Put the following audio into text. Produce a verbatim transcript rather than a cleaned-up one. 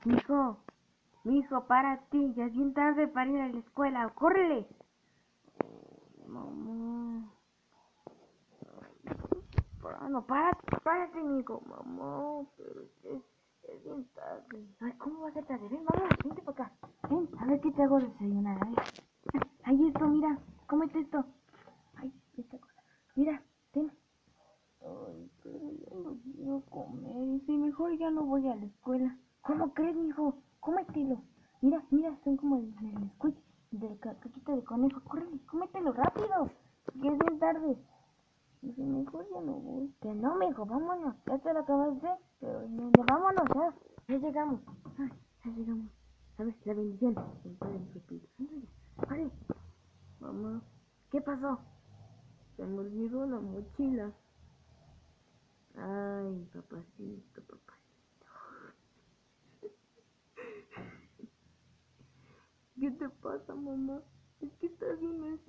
Mijo, mijo, párate, ya es bien tarde para ir a la escuela, córrele. Mamá. No, párate, párate, mijo. Mamá, pero es, es bien tarde. Ay, ¿cómo va a ser tarde? Ven, vamos, vente para acá. Ven, a ver qué te hago desayunar, a ver. Ay, esto, mira, cómete esto. Ay, esta cosa. Mira, ten. Ay, pero yo no quiero comer. Sí, mejor ya no voy a la escuela. ¿Cómo crees, mijo? Cómetelo. Mira, mira, son como el, el squid del ca caquita de conejo. Córrele, cómetelo rápido. Que es bien tarde. Dice, mejor ya no voy. Que no, mijo, vámonos. Ya te lo acabaste. Pero no, no, vámonos ya. Ya llegamos. Ay, ya llegamos. ¿Sabes? La bendición. El Padre y su Espíritu. Ándale, ¡pare! Mamá, ¿qué pasó? Se me olvidó la mochila. Ay, papacito, papacito. ¿Qué te pasa, mamá? Es que estás bien